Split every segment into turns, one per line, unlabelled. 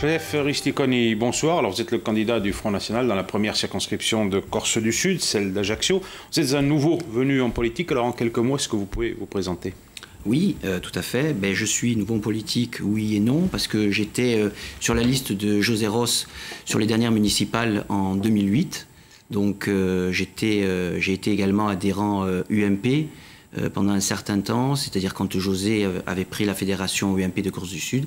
Joseph Risticoni, bonsoir. Alors vous êtes le candidat du Front National dans la première circonscription de Corse du Sud, celle d'Ajaccio. Vous êtes un nouveau venu en politique, alors en quelques mots, est-ce que vous pouvez vous présenter?
Oui, tout à fait. Je suis nouveau en politique, oui et non, parce que j'étais sur la liste de José Ross sur les dernières municipales en 2008. Donc j'ai été également adhérent UMP pendant un certain temps, c'est-à-dire quand José avait pris la fédération UMP de Corse du Sud.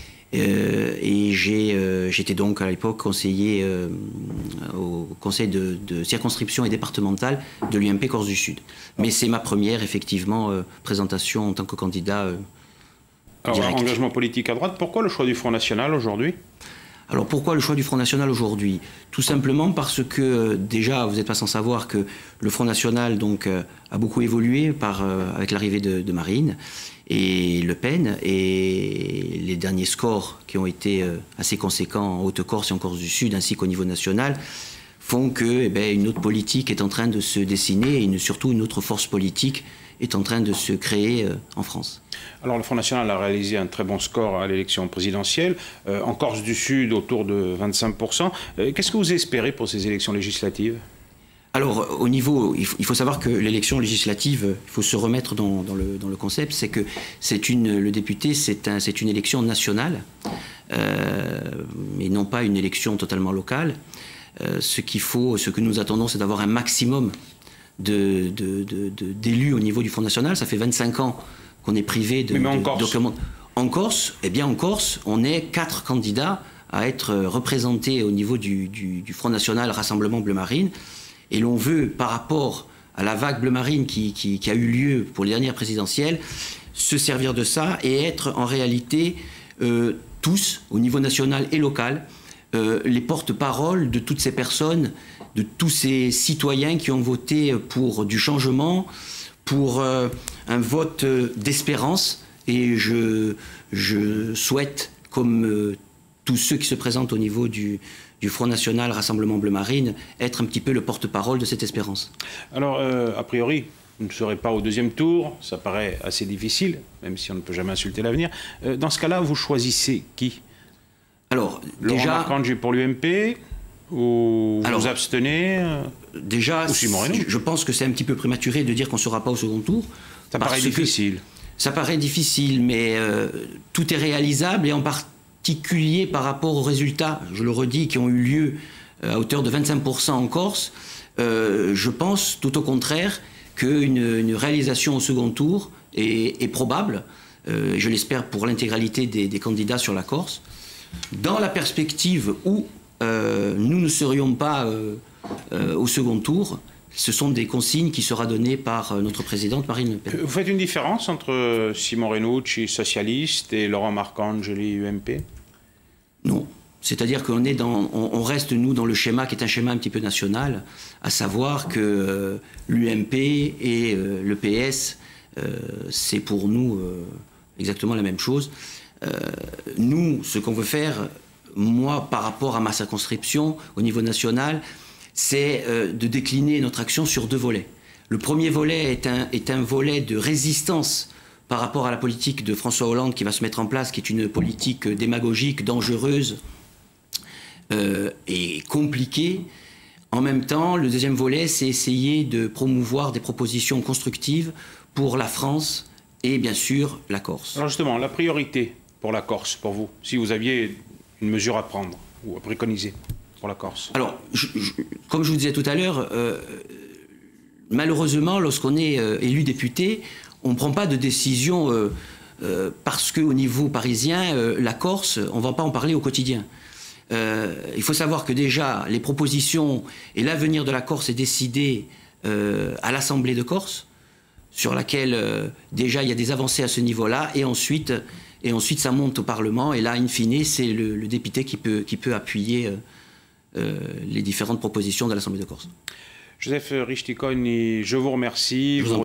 Et j'étais donc à l'époque conseiller au conseil de circonscription et départementale de l'UMP Corse du Sud. Mais c'est ma première, effectivement, présentation en tant que candidat direct.
Engagement politique à droite, pourquoi le choix du Front National aujourd'hui?
Alors pourquoi le choix du Front National aujourd'hui? Tout simplement parce que déjà, vous n'êtes pas sans savoir que le Front National donc, a beaucoup évolué avec l'arrivée de Marine et Le Pen, et les derniers scores qui ont été assez conséquents en Haute-Corse et en Corse du Sud ainsi qu'au niveau national font que une autre politique est en train de se dessiner et surtout une autre force politique est en train de se créer en France.
Alors le Front National a réalisé un très bon score à l'élection présidentielle, en Corse du Sud autour de 25%. Qu'est-ce que vous espérez pour ces élections législatives?
Alors, au niveau, il faut savoir que l'élection législative, il faut se remettre dans le concept, c'est que le député, c'est une élection nationale, mais non pas une élection totalement locale. Ce que nous attendons, c'est d'avoir un maximum d'élus au niveau du Front National. Ça fait 25 ans qu'on est privé de documents. En Corse, en Corse, on est 4 candidats à être représentés au niveau du Front National Rassemblement Bleu Marine. Et l'on veut, par rapport à la vague bleu marine qui a eu lieu pour les dernières présidentielles, se servir de ça et être en réalité tous, au niveau national et local, les porte-parole de toutes ces personnes, de tous ces citoyens qui ont voté pour du changement, pour un vote d'espérance. Et je souhaite, comme tous ceux qui se présentent au niveau du Front National Rassemblement Bleu Marine, être un petit peu le porte-parole de cette espérance.
Alors, a priori, vous ne serez pas au deuxième tour, ça paraît assez difficile, même si on ne peut jamais insulter l'avenir. Dans ce cas-là, vous choisissez qui?
Alors,
Laurent Marcangeli pour l'UMP, ou vous abstenez
déjà, je pense que c'est un petit peu prématuré de dire qu'on ne sera pas au second tour.
Ça paraît difficile.
Ça paraît difficile, mais tout est réalisable, et en particulier par rapport aux résultats, je le redis, qui ont eu lieu à hauteur de 25% en Corse. Je pense tout au contraire qu'une réalisation au second tour est probable, je l'espère pour l'intégralité des candidats sur la Corse, dans la perspective où nous ne serions pas au second tour. Ce sont des consignes qui seront données par notre présidente Marine Le Pen.
Vous faites une différence entre Simon Renucci, socialiste, et Laurent Marcangeli, UMP?
Non. C'est-à-dire on reste, nous, dans le schéma qui est un schéma un petit peu national, à savoir que l'UMP et le PS, c'est pour nous exactement la même chose. Nous, ce qu'on veut faire, moi, par rapport à ma circonscription, au niveau national, c'est de décliner notre action sur 2 volets. Le premier volet est un volet de résistance par rapport à la politique de François Hollande qui va se mettre en place, qui est une politique démagogique, dangereuse et compliquée. En même temps, le deuxième volet, c'est essayer de promouvoir des propositions constructives pour la France et bien sûr la Corse.
Alors justement, la priorité pour la Corse, pour vous, si vous aviez une mesure à prendre ou à préconiser pour la Corse?
Alors, comme je vous disais tout à l'heure, malheureusement, lorsqu'on est élu député, on ne prend pas de décision parce qu'au niveau parisien, la Corse, on ne va pas en parler au quotidien. Il faut savoir que déjà, les propositions et l'avenir de la Corse est décidé à l'Assemblée de Corse, sur laquelle déjà il y a des avancées à ce niveau-là, et ensuite ça monte au Parlement, et là, in fine, c'est le député qui peut appuyer les différentes propositions de l'Assemblée de Corse.
Joseph Risticoni, je vous remercie.